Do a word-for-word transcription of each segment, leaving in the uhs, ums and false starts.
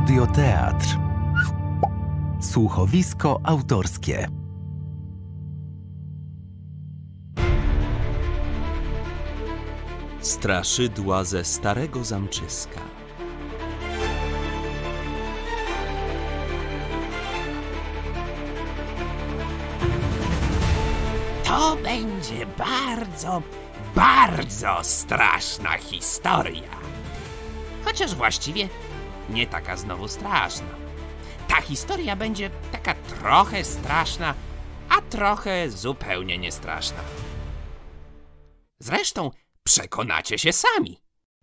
Audioteatr. Słuchowisko autorskie. Straszydła ze Starego Zamczyska. To będzie bardzo, bardzo straszna historia. Chociaż właściwie nie taka znowu straszna. Ta historia będzie taka trochę straszna, a trochę zupełnie niestraszna. Zresztą przekonacie się sami.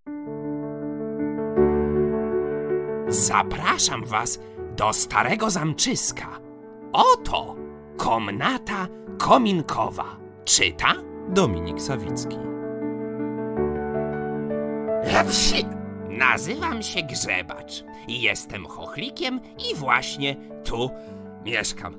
Zapraszam was do Starego Zamczyska. Oto komnata kominkowa. Czyta Dominik Sawicki. Nazywam się Grzebacz i jestem chochlikiem i właśnie tu mieszkam.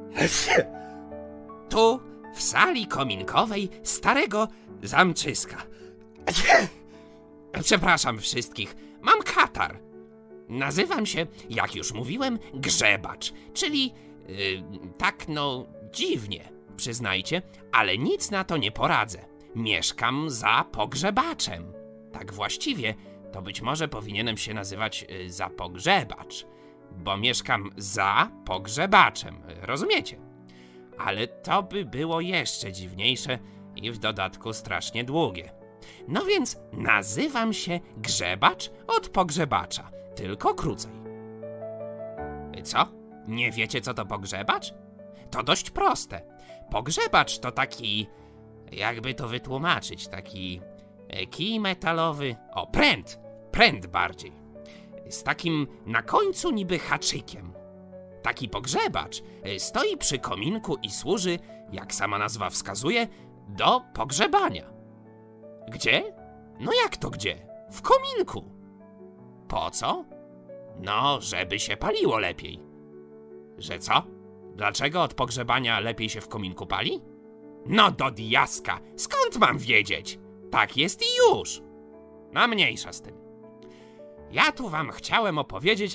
Tu, w sali kominkowej Starego Zamczyska. Przepraszam wszystkich, mam katar. Nazywam się, jak już mówiłem, Grzebacz, czyli yy, tak no dziwnie, przyznajcie, ale nic na to nie poradzę. Mieszkam za pogrzebaczem. Tak właściwie to być może powinienem się nazywać yy, za pogrzebacz, bo mieszkam za pogrzebaczem, rozumiecie? Ale to by było jeszcze dziwniejsze i w dodatku strasznie długie. No więc nazywam się Grzebacz od pogrzebacza, tylko krócej. Co? Nie wiecie, co to pogrzebacz? To dość proste. Pogrzebacz to taki, jakby to wytłumaczyć, taki kij metalowy, o pręt, pręt bardziej, z takim na końcu niby haczykiem. Taki pogrzebacz stoi przy kominku i służy, jak sama nazwa wskazuje, do pogrzebania. Gdzie? No jak to gdzie? W kominku. Po co? No, żeby się paliło lepiej. Że co? Dlaczego od pogrzebania lepiej się w kominku pali? No do diaska, skąd mam wiedzieć? Tak jest i już. No mniejsza z tym. Ja tu wam chciałem opowiedzieć...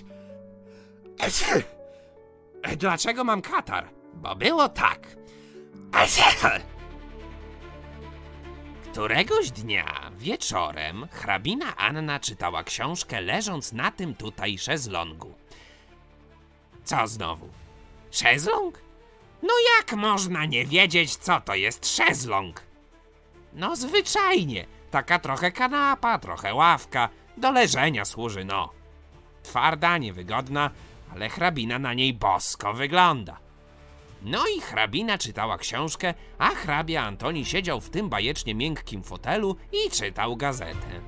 Dlaczego mam katar? Bo było tak. Któregoś dnia wieczorem hrabina Anna czytała książkę, leżąc na tym tutaj szezlongu. Co znowu? Szezlong? No jak można nie wiedzieć, co to jest szezlong? No zwyczajnie, taka trochę kanapa, trochę ławka, do leżenia służy, no. Twarda, niewygodna, ale hrabina na niej bosko wygląda. No i hrabina czytała książkę, a hrabia Antoni siedział w tym bajecznie miękkim fotelu i czytał gazetę.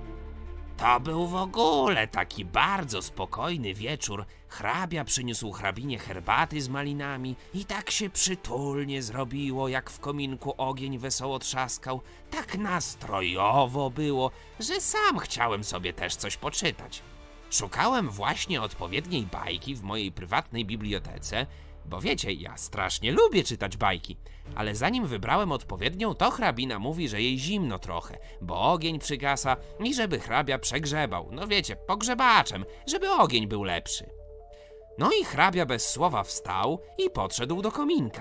To był w ogóle taki bardzo spokojny wieczór. Hrabia przyniósł hrabinie herbaty z malinami i tak się przytulnie zrobiło, jak w kominku ogień wesoło trzaskał. Tak nastrojowo było, że sam chciałem sobie też coś poczytać. Szukałem właśnie odpowiedniej bajki w mojej prywatnej bibliotece, bo wiecie, ja strasznie lubię czytać bajki, ale zanim wybrałem odpowiednią, to hrabina mówi, że jej zimno trochę, bo ogień przygasa i żeby hrabia przegrzebał, no wiecie, pogrzebaczem, żeby ogień był lepszy. No i hrabia bez słowa wstał i podszedł do kominka.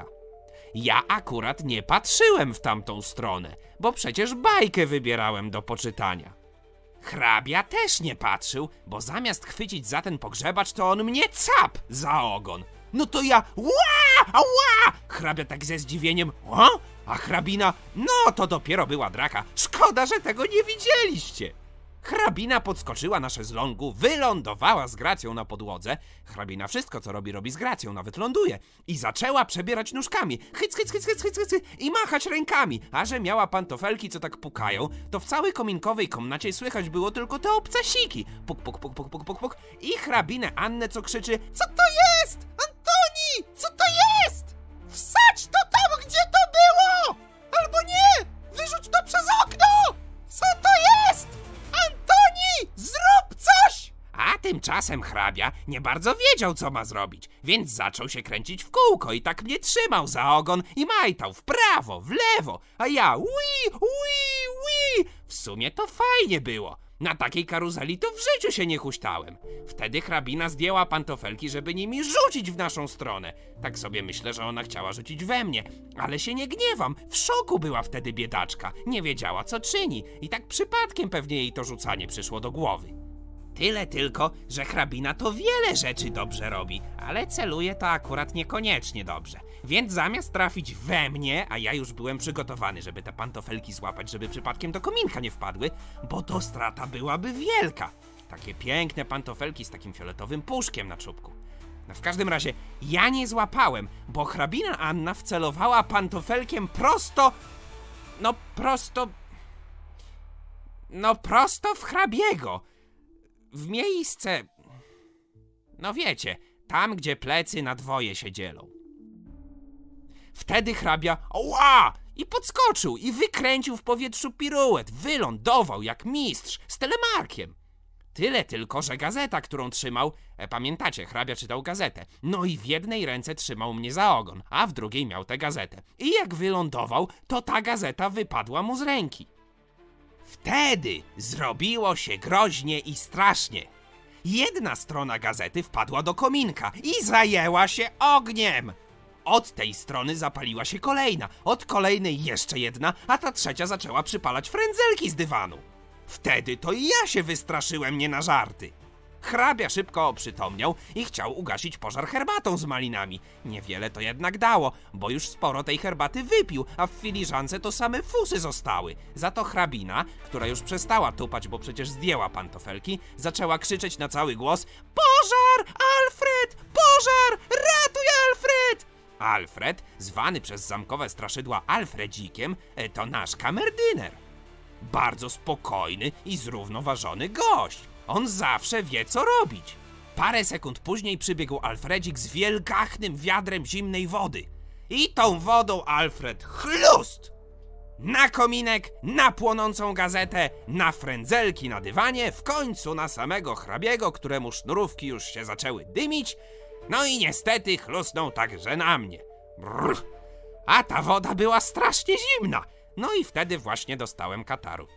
Ja akurat nie patrzyłem w tamtą stronę, bo przecież bajkę wybierałem do poczytania. Hrabia też nie patrzył, bo zamiast chwycić za ten pogrzebacz, to on mnie cap za ogon. No to ja ła, ła! Hrabia tak ze zdziwieniem, o? A hrabina, no to dopiero była draka. Szkoda, że tego nie widzieliście. Hrabina podskoczyła na szezlongu, wylądowała z gracją na podłodze. Hrabina wszystko, co robi, robi z gracją, nawet ląduje. I zaczęła przebierać nóżkami, hyc, hyc, hyc, hyc, hyc, hyc, i machać rękami. A że miała pantofelki, co tak pukają, to w całej kominkowej komnacie słychać było tylko te obcasiki. Puk, puk, puk, puk, puk, puk, puk. I hrabinę Annę, co krzyczy, co to jest? Antoni, co to jest? Wsadź to tam, gdzie to było! Albo nie! Wyrzuć to przez okno! Co to jest? Antoni, zrób coś! A tymczasem hrabia nie bardzo wiedział, co ma zrobić, więc zaczął się kręcić w kółko i tak mnie trzymał za ogon i majtał w prawo, w lewo, a ja ui, ui, ui, w sumie to fajnie było. Na takiej karuzeli to w życiu się nie huśtałem. Wtedy hrabina zdjęła pantofelki, żeby nimi rzucić w naszą stronę. Tak sobie myślę, że ona chciała rzucić we mnie. Ale się nie gniewam. W szoku była wtedy biedaczka. Nie wiedziała, co czyni. I tak przypadkiem pewnie jej to rzucanie przyszło do głowy. Tyle tylko, że hrabina to wiele rzeczy dobrze robi, ale celuje to akurat niekoniecznie dobrze. Więc zamiast trafić we mnie, a ja już byłem przygotowany, żeby te pantofelki złapać, żeby przypadkiem do kominka nie wpadły, bo to strata byłaby wielka. Takie piękne pantofelki z takim fioletowym puszkiem na czubku. No w każdym razie ja nie złapałem, bo hrabina Anna wcelowała pantofelkiem prosto... No prosto... No prosto w hrabiego. W miejsce... No wiecie, tam gdzie plecy na dwoje się dzielą. Wtedy hrabia... Oła! I podskoczył i wykręcił w powietrzu piruet. Wylądował jak mistrz z telemarkiem. Tyle tylko, że gazeta, którą trzymał... E, pamiętacie, hrabia czytał gazetę. No i w jednej ręce trzymał mnie za ogon, a w drugiej miał tę gazetę. I jak wylądował, to ta gazeta wypadła mu z ręki. Wtedy zrobiło się groźnie i strasznie. Jedna strona gazety wpadła do kominka i zajęła się ogniem. Od tej strony zapaliła się kolejna, od kolejnej jeszcze jedna, a ta trzecia zaczęła przypalać frędzelki z dywanu. Wtedy to i ja się wystraszyłem nie na żarty. Hrabia szybko oprzytomniał i chciał ugasić pożar herbatą z malinami. Niewiele to jednak dało, bo już sporo tej herbaty wypił, a w filiżance to same fusy zostały. Za to hrabina, która już przestała tupać, bo przecież zdjęła pantofelki, zaczęła krzyczeć na cały głos: Pożar! Alfred! Pożar! Ratuj, Alfred! Alfred, zwany przez zamkowe straszydła Alfredzikiem, to nasz kamerdyner. Bardzo spokojny i zrównoważony gość. On zawsze wie, co robić. Parę sekund później przybiegł Alfredzik z wielgachnym wiadrem zimnej wody. I tą wodą Alfred chlust! Na kominek, na płonącą gazetę, na frędzelki na dywanie, w końcu na samego hrabiego, któremu sznurówki już się zaczęły dymić. No i niestety chlusnął także na mnie. Brr. A ta woda była strasznie zimna. No i wtedy właśnie dostałem kataru.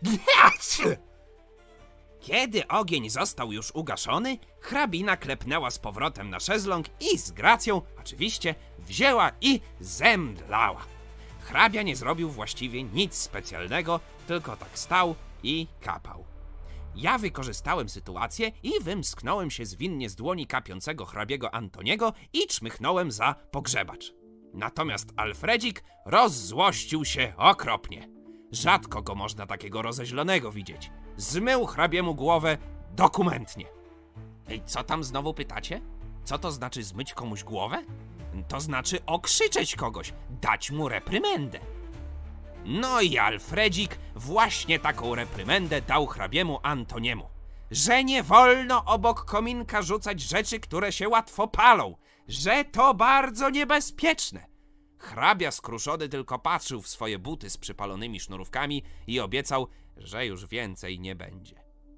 Kiedy ogień został już ugaszony, hrabina klepnęła z powrotem na szezlong i z gracją, oczywiście, wzięła i zemdlała. Hrabia nie zrobił właściwie nic specjalnego, tylko tak stał i kapał. Ja wykorzystałem sytuację i wymsknąłem się zwinnie z dłoni kapiącego hrabiego Antoniego i czmychnąłem za pogrzebacz. Natomiast Alfredzik rozzłościł się okropnie. Rzadko go można takiego rozeźlonego widzieć. Zmył hrabiemu głowę dokumentnie. Ej, co tam znowu pytacie? Co to znaczy zmyć komuś głowę? To znaczy okrzyczeć kogoś, dać mu reprymendę. No i Alfredzik właśnie taką reprymendę dał hrabiemu Antoniemu. Że nie wolno obok kominka rzucać rzeczy, które się łatwo palą. Że to bardzo niebezpieczne. Hrabia skruszony tylko patrzył w swoje buty z przypalonymi sznurówkami i obiecał, że już więcej nie będzie.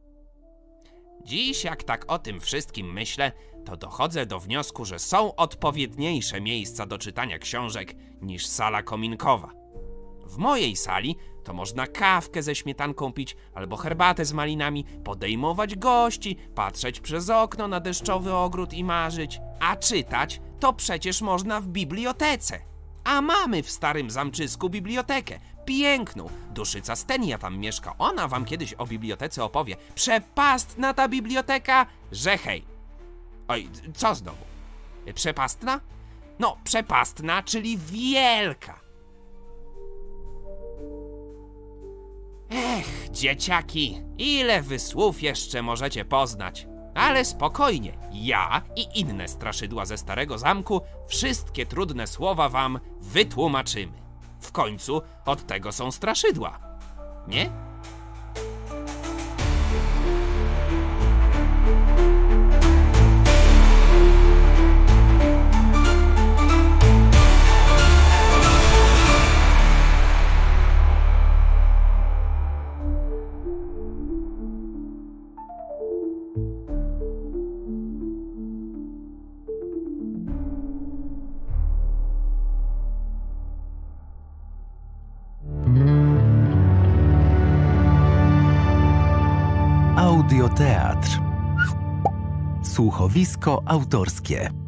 Dziś jak tak o tym wszystkim myślę, to dochodzę do wniosku, że są odpowiedniejsze miejsca do czytania książek niż sala kominkowa. W mojej sali to można kawkę ze śmietanką pić albo herbatę z malinami, podejmować gości, patrzeć przez okno na deszczowy ogród i marzyć. A czytać to przecież można w bibliotece. A mamy w Starym Zamczysku bibliotekę. Piękną. Duszyca Stenia tam mieszka. Ona wam kiedyś o bibliotece opowie. Przepastna ta biblioteka, że hej. Oj, co znowu? Przepastna? No, przepastna, czyli wielka. Ech, dzieciaki, ile wy słów jeszcze możecie poznać? Ale spokojnie, ja i inne straszydła ze Starego Zamku wszystkie trudne słowa wam wytłumaczymy. W końcu od tego są straszydła, nie? Studio Teatr. Słuchowisko autorskie.